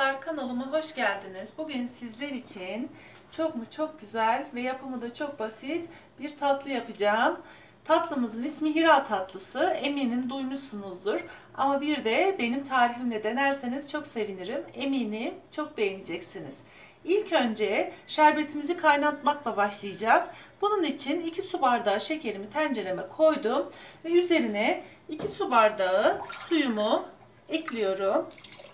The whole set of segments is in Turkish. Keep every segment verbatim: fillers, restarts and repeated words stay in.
Merhabalar, kanalıma hoş geldiniz. Bugün sizler için çok mu çok güzel ve yapımı da çok basit bir tatlı yapacağım. Tatlımızın ismi Hira tatlısı. Eminim duymuşsunuzdur. Ama bir de benim tarifimle denerseniz çok sevinirim. Eminim çok beğeneceksiniz. İlk önce şerbetimizi kaynatmakla başlayacağız. Bunun için iki su bardağı şekerimi tencereme koydum ve üzerine iki su bardağı suyumu ekliyorum.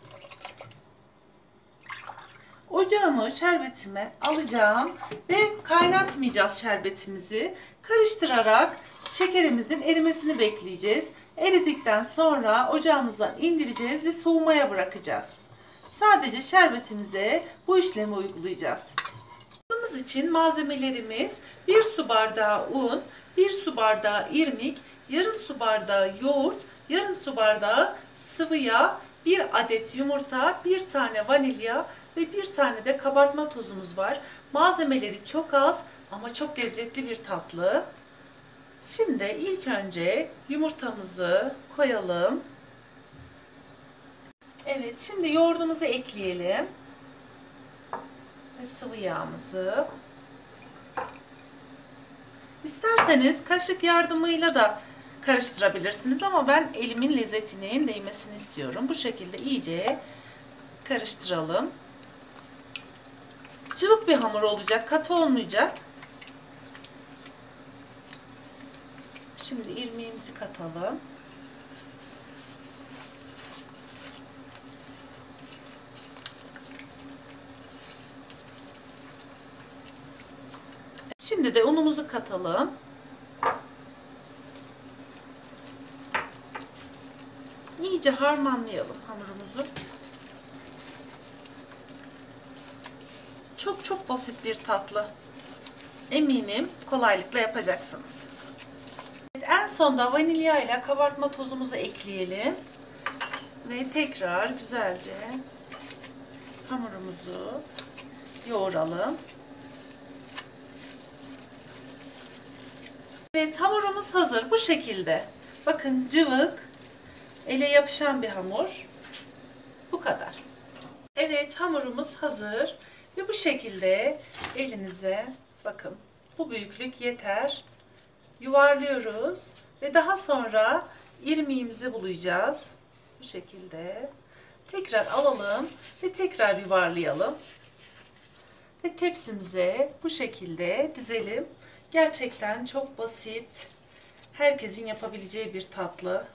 Ocağımı şerbetime alacağım ve kaynatmayacağız şerbetimizi. Karıştırarak şekerimizin erimesini bekleyeceğiz. Eridikten sonra ocağımızdan indireceğiz ve soğumaya bırakacağız. Sadece şerbetimize bu işlemi uygulayacağız. Bunun için malzemelerimiz bir su bardağı un, bir su bardağı irmik, yarım su bardağı yoğurt, yarım su bardağı sıvı yağ, bir adet yumurta, bir tane vanilya ve bir tane de kabartma tozumuz var. Malzemeleri çok az ama çok lezzetli bir tatlı. Şimdi ilk önce yumurtamızı koyalım. Evet, şimdi yoğurdumuzu ekleyelim. Ve sıvı yağımızı. İsterseniz kaşık yardımıyla da karıştırabilirsiniz ama ben elimin lezzetinin değmesini istiyorum. Bu şekilde iyice karıştıralım. Cıvık bir hamur olacak, katı olmayacak. Şimdi irmiğimizi katalım. Şimdi de unumuzu katalım. İyice harmanlayalım hamurumuzu. Çok çok basit bir tatlı. Eminim kolaylıkla yapacaksınız. Evet, en sonda vanilya ile kabartma tozumuzu ekleyelim. Ve tekrar güzelce hamurumuzu yoğuralım. Evet, hamurumuz hazır. Bu şekilde. Bakın, cıvık, ele yapışan bir hamur. Bu kadar. Evet, hamurumuz hazır. Ve bu şekilde elinize, bakın, bu büyüklük yeter. Yuvarlıyoruz ve daha sonra irmiğimizi bulayacağız. Bu şekilde. Tekrar alalım ve tekrar yuvarlayalım. Ve tepsimize bu şekilde dizelim. Gerçekten çok basit, herkesin yapabileceği bir tatlı.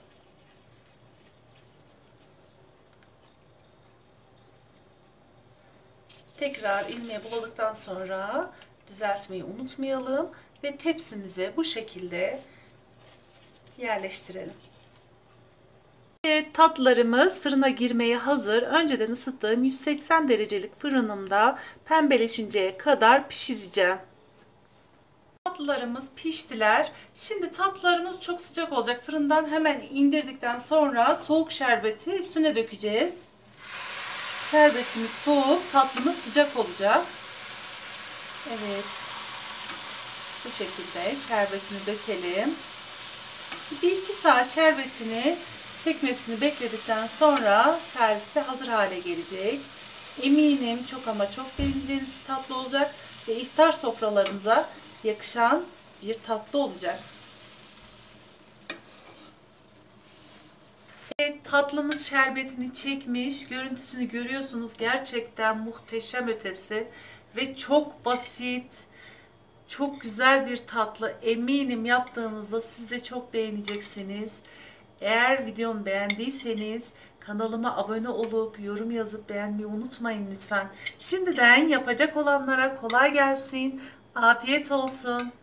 Tekrar ilmeğe buladıktan sonra düzeltmeyi unutmayalım ve tepsimize bu şekilde yerleştirelim. Evet, tatlılarımız fırına girmeye hazır. Önceden ısıttığım yüz seksen derecelik fırınımda pembeleşinceye kadar pişireceğim. Tatlılarımız piştiler. Şimdi tatlılarımız çok sıcak olacak. Fırından hemen indirdikten sonra soğuk şerbeti üstüne dökeceğiz. Şerbetimiz soğuk, tatlımız sıcak olacak. Evet. Bu şekilde şerbetini dökelim. bir iki saat şerbetini çekmesini bekledikten sonra servise hazır hale gelecek. Eminim çok ama çok beğeneceğiniz bir tatlı olacak ve iftar sofralarınıza yakışan bir tatlı olacak. Evet, tatlımız şerbetini çekmiş. Görüntüsünü görüyorsunuz. Gerçekten muhteşem ötesi ve çok basit, çok güzel bir tatlı. Eminim yaptığınızda siz de çok beğeneceksiniz. Eğer videomu beğendiyseniz kanalıma abone olup yorum yazıp beğenmeyi unutmayın lütfen. Şimdiden yapacak olanlara kolay gelsin. Afiyet olsun.